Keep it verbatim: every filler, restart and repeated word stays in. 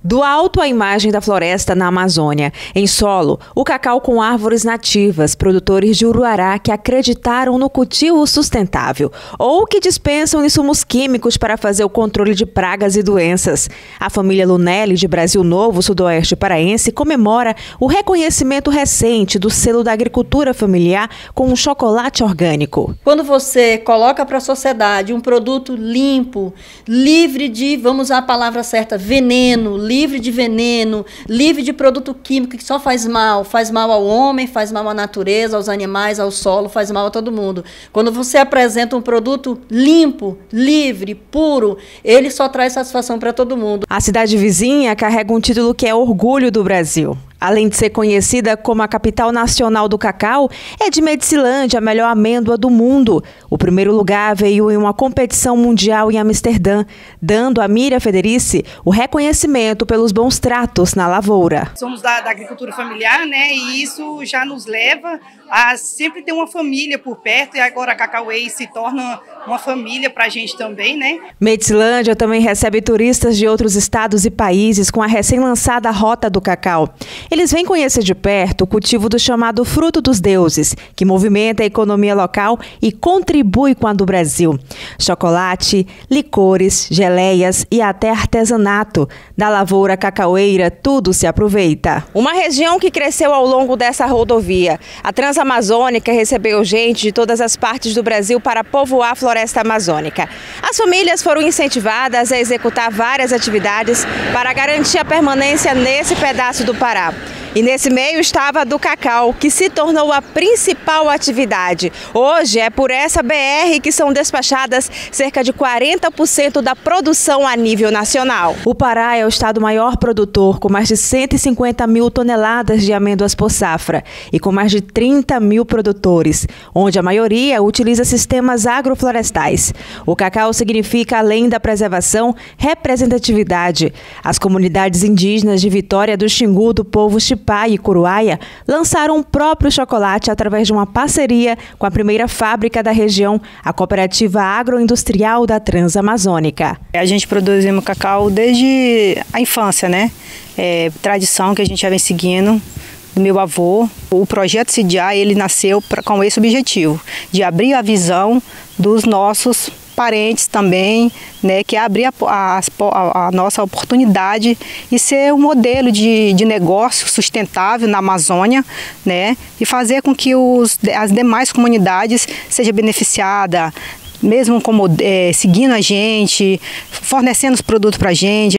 Do alto à imagem da floresta na Amazônia. Em solo, o cacau com árvores nativas, produtores de Uruará que acreditaram no cultivo sustentável ou que dispensam insumos químicos para fazer o controle de pragas e doenças. A família Lunelli, de Brasil Novo, sudoeste paraense, comemora o reconhecimento recente do selo da agricultura familiar com um chocolate orgânico. Quando você coloca para a sociedade um produto limpo, livre de, vamos usar a palavra certa, veneno, livre de veneno, livre de produto químico que só faz mal, faz mal ao homem, faz mal à natureza, aos animais, ao solo, faz mal a todo mundo. Quando você apresenta um produto limpo, livre, puro, ele só traz satisfação para todo mundo. A cidade vizinha carrega um título que é orgulho do Brasil. Além de ser conhecida como a capital nacional do cacau, é de Medicilândia a melhor amêndoa do mundo. O primeiro lugar veio em uma competição mundial em Amsterdã, dando a Miriam Federici o reconhecimento pelos bons tratos na lavoura. Somos da, da agricultura familiar, né? E isso já nos leva a sempre ter uma família por perto, e agora a Cacauei se torna uma família para a gente também, né? Medicilândia também recebe turistas de outros estados e países com a recém-lançada Rota do Cacau. Eles vêm conhecer de perto o cultivo do chamado Fruto dos Deuses, que movimenta a economia local e contribui com a do Brasil. Chocolate, licores, geleias e até artesanato. Da lavoura cacaueira, tudo se aproveita. Uma região que cresceu ao longo dessa rodovia. A Transamazônica recebeu gente de todas as partes do Brasil para povoar a floresta amazônica. As famílias foram incentivadas a executar várias atividades para garantir a permanência nesse pedaço do Pará. E nesse meio estava a do cacau, que se tornou a principal atividade. Hoje é por essa B R que são despachadas cerca de quarenta por cento da produção a nível nacional. O Pará é o estado maior produtor, com mais de cento e cinquenta mil toneladas de amêndoas por safra e com mais de trinta mil produtores, onde a maioria utiliza sistemas agroflorestais. O cacau significa, além da preservação, representatividade. As comunidades indígenas de Vitória do Xingu, do povo Chipá e Curuaia lançaram o próprio chocolate através de uma parceria com a primeira fábrica da região, a Cooperativa Agroindustrial da Transamazônica. A gente produzimos cacau desde a infância, né? É, tradição que a gente já vem seguindo do meu avô. O projeto CIDIA, ele nasceu pra, com esse objetivo, de abrir a visão dos nossos parentes também, né, que é abrir a, a, a nossa oportunidade e ser um modelo de, de negócio sustentável na Amazônia, né, e fazer com que os, as demais comunidades sejam beneficiadas, mesmo como é, seguindo a gente, fornecendo os produtos para a gente.